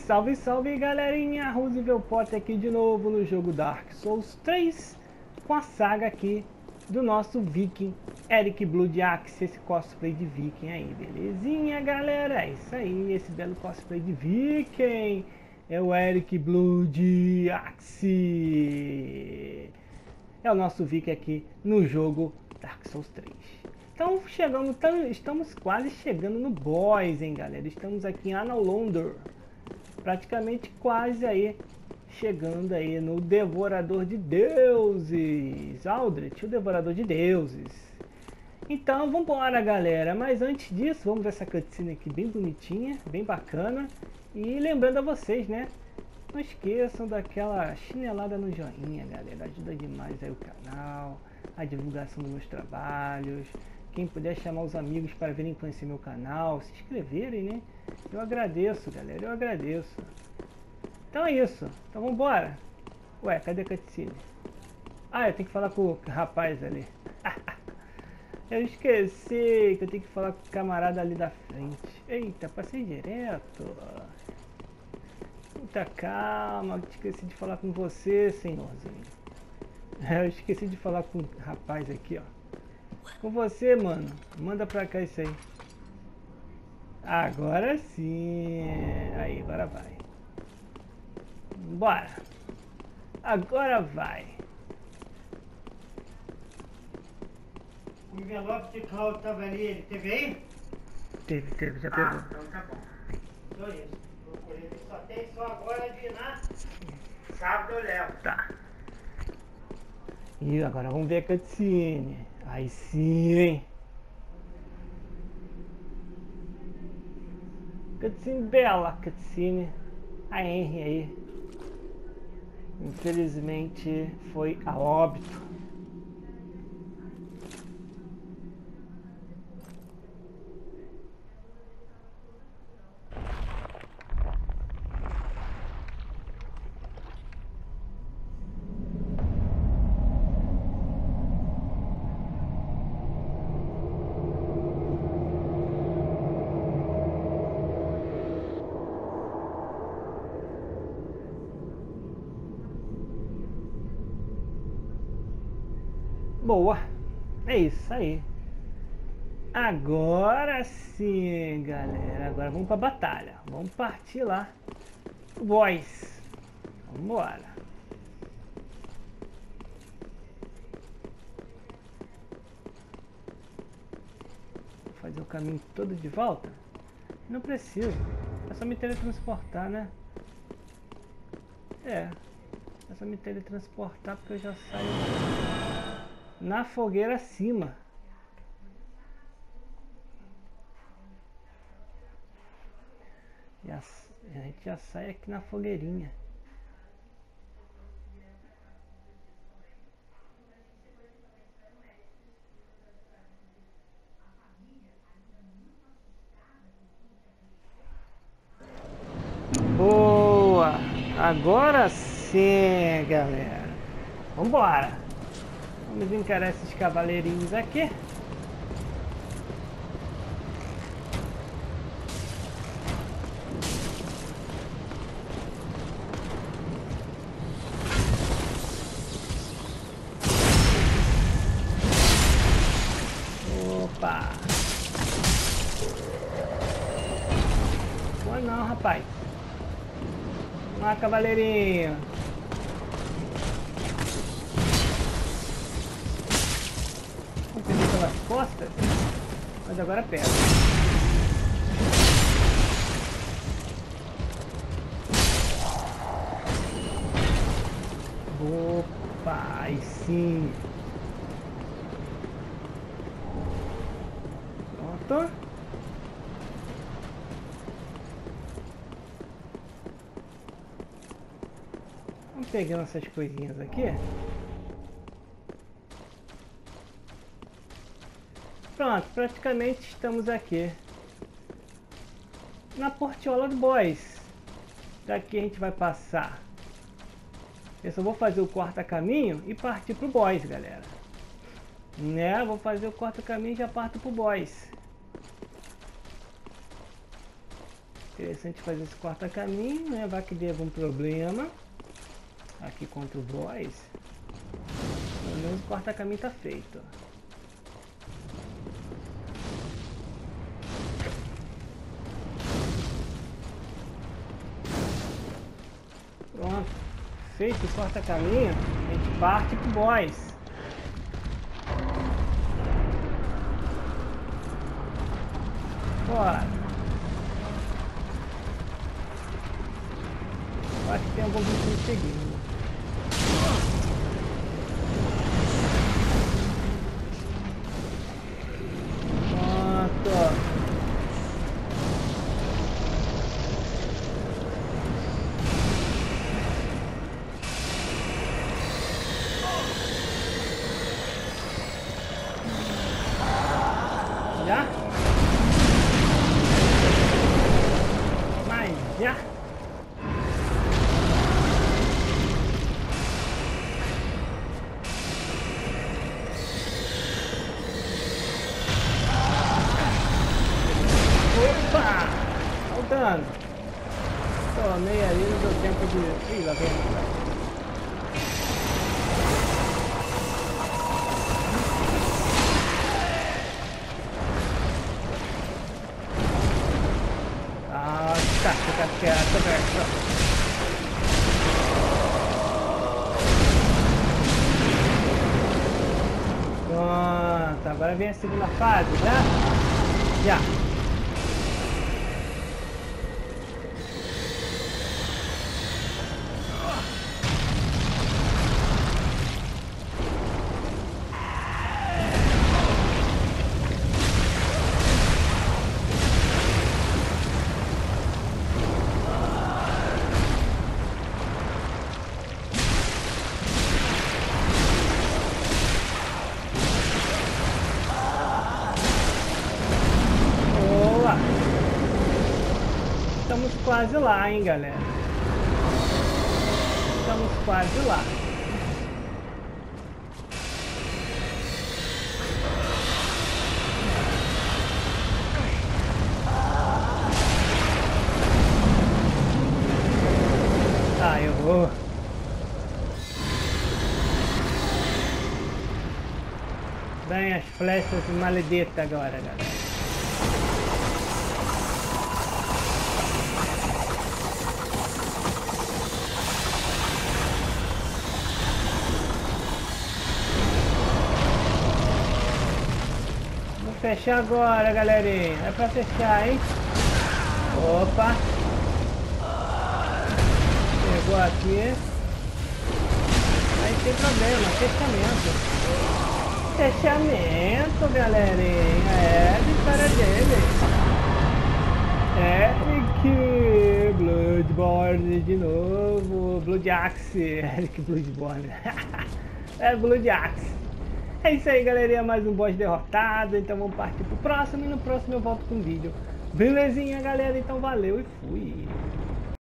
Salve, salve galerinha, Roosevelt Potter aqui de novo no jogo Dark Souls 3 com a saga aqui do nosso Viking Eric Blood Axe, esse cosplay de Viking aí, belezinha galera? É isso aí, esse belo cosplay de Viking é o Eric Blood Axe, é o nosso Viking aqui no jogo Dark Souls 3. Então estamos quase chegando no boss, hein galera, estamos aqui em Anor, praticamente quase aí chegando aí no Devorador de Deuses, Aldrich, o Devorador de Deuses. Então vamos embora galera, mas antes disso vamos ver essa cutscene aqui bem bonitinha, bem bacana. E lembrando a vocês, né, não esqueçam daquela chinelada no joinha galera, ajuda demais aí o canal, a divulgação dos meus trabalhos. Quem puder chamar os amigos para virem conhecer meu canal, se inscreverem, né? Eu agradeço, galera, eu agradeço. Então é isso, então vamos embora. Ué, cadê a cutscene? Ah, eu tenho que falar com o rapaz ali. Eu esqueci que eu tenho que falar com o camarada ali da frente. Eita, passei direto. Muita calma, esqueci de falar com você, senhorzinho. Eu esqueci de falar com o rapaz aqui, ó. Com você, mano. Manda pra cá isso aí. Agora sim. Aí, agora vai. Bora. Agora vai. O envelope que Claudio tava ali, ele teve aí? Teve, já pegou. Então tá bom. Só isso. Procurei, só tem só agora de ir na sábado eu levo. Tá. E agora vamos ver a cutscene. Aí sim, hein? Cutscene bela, cutscene. A Henry aí, infelizmente, foi a óbito. Boa, é isso aí. Agora sim, galera. Agora vamos pra batalha. Vamos partir lá. Boys. Vamos embora. Vou fazer o caminho todo de volta? Não preciso. É só me teletransportar, né? É só me teletransportar porque eu já saio na fogueira acima. E a gente já sai aqui na fogueirinha. Boa! Agora sim, galera. Vambora! Vamos encarar esses cavaleirinhos aqui. Opa! Boa não, rapaz. Vamos lá, cavaleirinho. Pelas costas, mas agora pega. Opa, aí sim. Pronto. Vamos pegando essas coisinhas aqui. Pronto, praticamente estamos aqui na portiola do boss. Daqui a gente vai passar. Eu só vou fazer o corta-caminho e partir pro boss, galera. Né? Vou fazer o corta-caminho e já parto pro boss. Interessante fazer esse corta-caminho, né? Vai que dê algum problema aqui contra o boss. Pelo menos o corta-caminho tá feito. Pronto. Feito o corta-caminho, a gente parte pro boss. Bora. Eu acho que tem algum bicho me seguindo. Pronto. Já? Mas já? Opa! Olha o dano. Tomei ali, não deu tempo de... Ih, lá vem. Tá, fica quieto, velho. Pronto, agora vem a segunda fase, né? Já. Estamos quase lá, hein, galera. Estamos quase lá. Tá, eu vou. Dêem as flechas maledetas agora, galera. Fechar agora, galerinha. É pra fechar, hein? Opa! Chegou aqui. Aí tem problema, fechamento. Fechamento, galerinha. É a vitória dele. Eric Bloodborne de novo. Blood Axe. Eric Bloodborne. É Blood Axe. É isso aí, galerinha, mais um boss derrotado, então vamos partir pro próximo e no próximo eu volto com o vídeo. Belezinha, galera? Então valeu e fui!